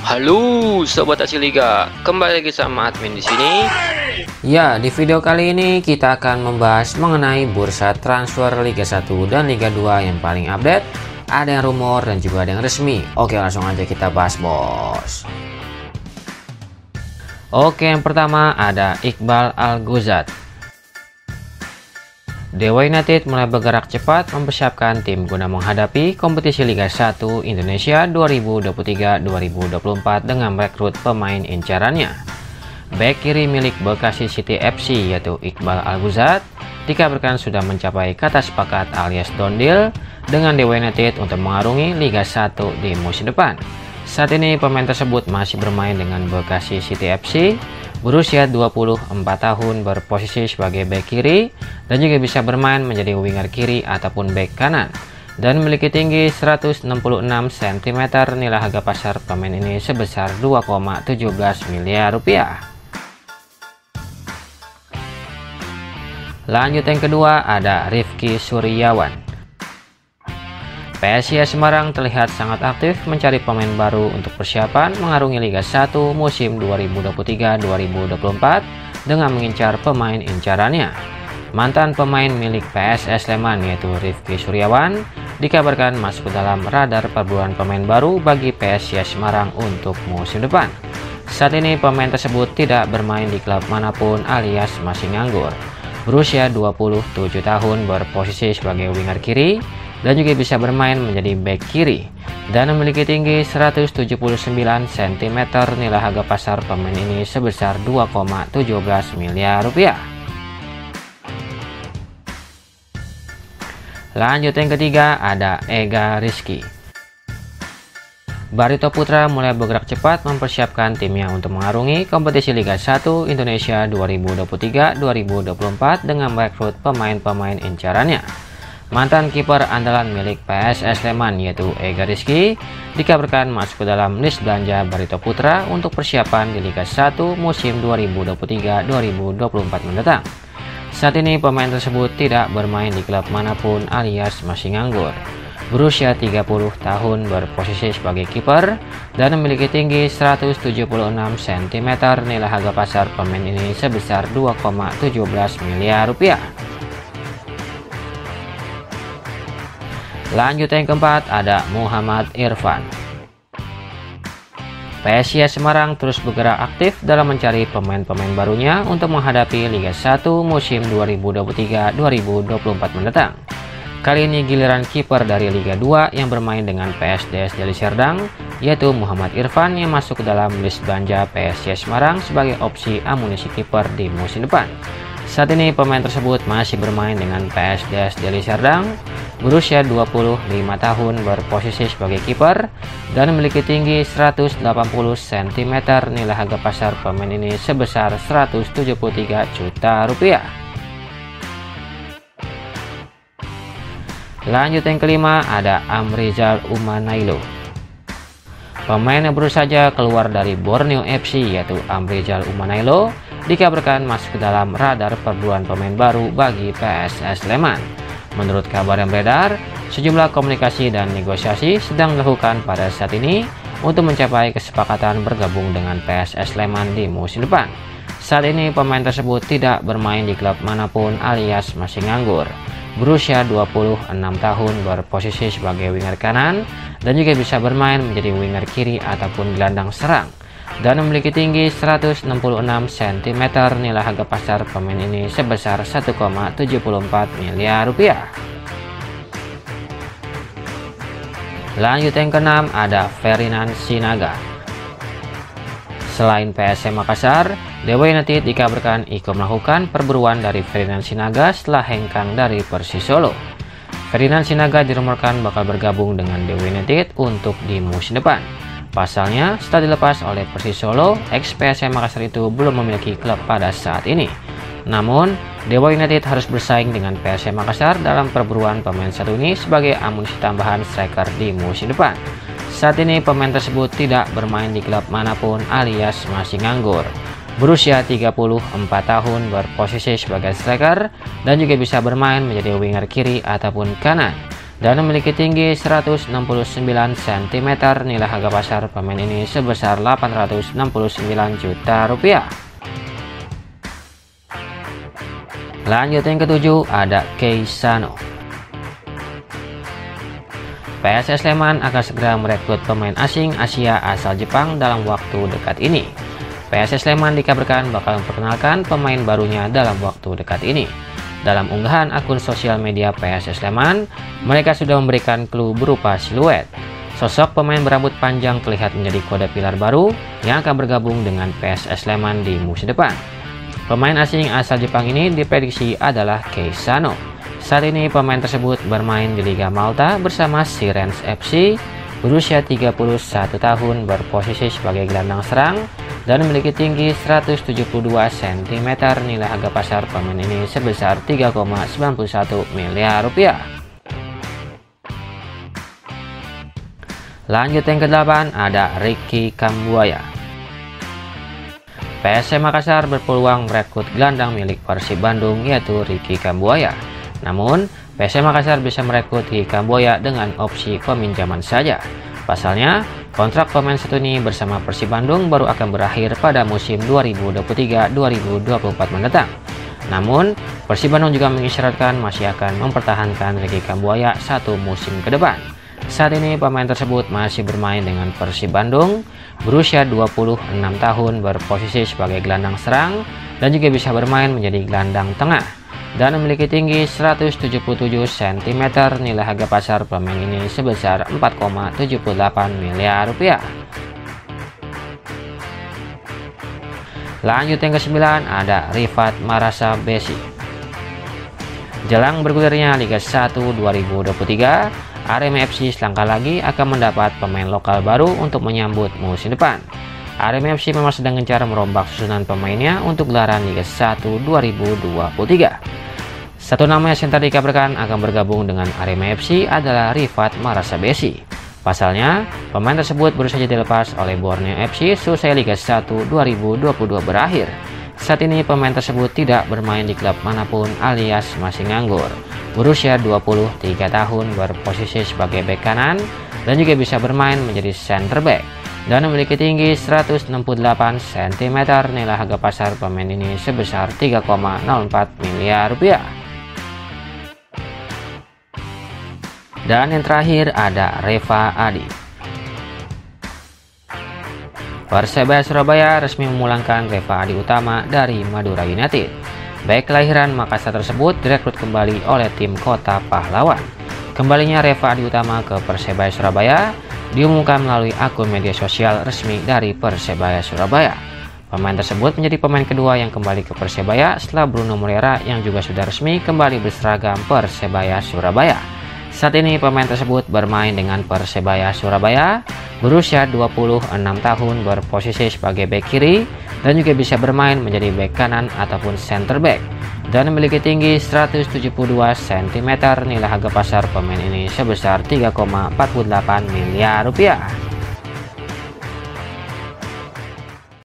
Halo Sobat Aksi Liga, kembali lagi sama admin di sini. Ya, di video kali ini kita akan membahas mengenai bursa transfer Liga 1 dan Liga 2 yang paling update. Ada yang rumor dan juga ada yang resmi. Oke, langsung aja kita bahas, bos. Oke, yang pertama ada Iqbal Al-Ghuzat. Dewa United mulai bergerak cepat mempersiapkan tim guna menghadapi kompetisi Liga 1 Indonesia 2023-2024 dengan merekrut pemain incarannya. Bek kiri milik Bekasi City FC yaitu Iqbal Al-Ghuzat dikabarkan sudah mencapai kata sepakat alias done deal dengan Dewa United untuk mengarungi Liga 1 di musim depan. Saat ini pemain tersebut masih bermain dengan Bekasi City FC, berusia 24 tahun, berposisi sebagai bek kiri dan juga bisa bermain menjadi winger kiri ataupun bek kanan, dan memiliki tinggi 166 cm. Nilai harga pasar pemain ini sebesar 2,17 miliar rupiah. Lanjut yang kedua ada Rifki Suryawan. PSIS Semarang terlihat sangat aktif mencari pemain baru untuk persiapan mengarungi Liga 1 musim 2023-2024 dengan mengincar pemain incarannya. Mantan pemain milik PSS Sleman yaitu Rifki Suryawan dikabarkan masuk ke dalam radar perburuan pemain baru bagi PSIS Semarang untuk musim depan. Saat ini pemain tersebut tidak bermain di klub manapun alias masih nganggur. Berusia 27 tahun, berposisi sebagai winger kiri dan juga bisa bermain menjadi bek kiri dan memiliki tinggi 179 cm. Nilai harga pasar pemain ini sebesar 2,17 miliar rupiah. Lanjut yang ketiga ada Ega Rizky. Barito Putra mulai bergerak cepat mempersiapkan timnya untuk mengarungi kompetisi Liga 1 Indonesia 2023-2024 dengan merekrut pemain-pemain incarannya. Mantan kiper andalan milik PSS Sleman yaitu Ega Rizky dikabarkan masuk ke dalam list belanja Barito Putra untuk persiapan di Liga 1 musim 2023-2024 mendatang. Saat ini pemain tersebut tidak bermain di klub manapun alias masih nganggur. Berusia 30 tahun, berposisi sebagai kiper dan memiliki tinggi 176 cm. Nilai harga pasar pemain ini sebesar 2,17 miliar rupiah. Lanjut yang keempat ada Muhammad Irfan. PSIS Semarang terus bergerak aktif dalam mencari pemain-pemain barunya untuk menghadapi Liga 1 musim 2023-2024 mendatang. Kali ini giliran kiper dari Liga 2 yang bermain dengan PSDS Deli Serdang yaitu Muhammad Irfan yang masuk ke dalam list belanja PSIS Semarang sebagai opsi amunisi kiper di musim depan. Saat ini pemain tersebut masih bermain dengan PSDS Deli Serdang, berusia 25 tahun, berposisi sebagai kiper dan memiliki tinggi 180 cm. Nilai harga pasar pemain ini sebesar 173 juta rupiah. Lanjut yang kelima ada Amrizal Umanailo. Pemain yang baru saja keluar dari Borneo FC yaitu Amrizal Umanailo dikabarkan masuk ke dalam radar perburuan pemain baru bagi PSS Sleman. Menurut kabar yang beredar, sejumlah komunikasi dan negosiasi sedang dilakukan pada saat ini untuk mencapai kesepakatan bergabung dengan PSS Sleman di musim depan. Saat ini pemain tersebut tidak bermain di klub manapun alias masih nganggur. Berusia 26 tahun, berposisi sebagai winger kanan dan juga bisa bermain menjadi winger kiri ataupun gelandang serang dan memiliki tinggi 166 cm. Nilai harga pasar pemain ini sebesar 1,74 miliar rupiah. Lanjut yang keenam ada Ferdinand Sinaga. Selain PSM Makassar, Dewa United dikabarkan ikut melakukan perburuan dari Ferdinand Sinaga setelah hengkang dari Persis Solo. Ferdinand Sinaga dirumorkan bakal bergabung dengan Dewa United untuk di musim depan. Pasalnya, setelah dilepas oleh Persis Solo, ex-PSM Makassar itu belum memiliki klub pada saat ini. Namun, Dewa United harus bersaing dengan PSM Makassar dalam perburuan pemain satu ini sebagai amunisi tambahan striker di musim depan. Saat ini pemain tersebut tidak bermain di klub manapun alias masih nganggur. Berusia 34 tahun, berposisi sebagai striker dan juga bisa bermain menjadi winger kiri ataupun kanan dan memiliki tinggi 169 cm. Nilai harga pasar pemain ini sebesar 869 juta rupiah. Lanjut yang ketujuh, ada Keisano. PSS Sleman akan segera merekrut pemain asing Asia asal Jepang dalam waktu dekat ini. PSS Sleman dikabarkan bakal memperkenalkan pemain barunya dalam waktu dekat ini. Dalam unggahan akun sosial media PSS Sleman, mereka sudah memberikan clue berupa siluet. Sosok pemain berambut panjang terlihat menjadi kode pilar baru yang akan bergabung dengan PSS Sleman di musim depan. Pemain asing asal Jepang ini diprediksi adalah Keisano. Saat ini pemain tersebut bermain di Liga Malta bersama Sirens FC, berusia 31 tahun, berposisi sebagai gelandang serang dan memiliki tinggi 172 cm. Nilai harga pasar pemain ini sebesar 3,91 miliar rupiah. Lanjut yang ke-8, ada Ricky Kambuaya. PSM Makassar berpeluang merekrut gelandang milik Persib Bandung, yaitu Ricky Kambuaya. Namun, PSM Makassar bisa merekrut Ricky Kambuaya dengan opsi peminjaman saja. Pasalnya, kontrak pemain satu ini bersama Persib Bandung baru akan berakhir pada musim 2023-2024 mendatang. Namun, Persib Bandung juga mengisyaratkan masih akan mempertahankan Ricky Kambuaya satu musim ke depan. Saat ini pemain tersebut masih bermain dengan Persib Bandung, berusia 26 tahun, berposisi sebagai gelandang serang dan juga bisa bermain menjadi gelandang tengah, dan memiliki tinggi 177 cm. Nilai harga pasar pemain ini sebesar 4,78 miliar rupiah. Lanjut yang ke-9, ada Rifat Marasa Besi. Jelang bergulirnya Liga 1 2023, Arema FC selangkah lagi akan mendapat pemain lokal baru untuk menyambut musim depan. Arema FC memang sedang gencar merombak susunan pemainnya untuk gelaran Liga 1 2023. Satu nama yang sentra dikabarkan akan bergabung dengan Arema FC adalah Rifat Marasa Besi. Pasalnya, pemain tersebut baru saja dilepas oleh Borneo FC selesai Liga 1 2022 berakhir. Saat ini pemain tersebut tidak bermain di klub manapun alias masih nganggur. Berusia 23 tahun, berposisi sebagai bek kanan dan juga bisa bermain menjadi center back dan memiliki tinggi 168 cm. Nilai harga pasar pemain ini sebesar 3,04 miliar rupiah. Dan yang terakhir ada Reva Adi. Persebaya Surabaya resmi memulangkan Reva Adi Utama dari Madura United. Bek kelahiran Makassar tersebut direkrut kembali oleh tim Kota Pahlawan. Kembalinya Reva Adi Utama ke Persebaya Surabaya diumumkan melalui akun media sosial resmi dari Persebaya Surabaya. Pemain tersebut menjadi pemain kedua yang kembali ke Persebaya setelah Bruno Moreira yang juga sudah resmi kembali berseragam Persebaya Surabaya. Saat ini pemain tersebut bermain dengan Persebaya Surabaya, berusia 26 tahun, berposisi sebagai bek kiri dan juga bisa bermain menjadi bek kanan ataupun center back dan memiliki tinggi 172 cm. Nilai harga pasar pemain ini sebesar 3,48 miliar rupiah.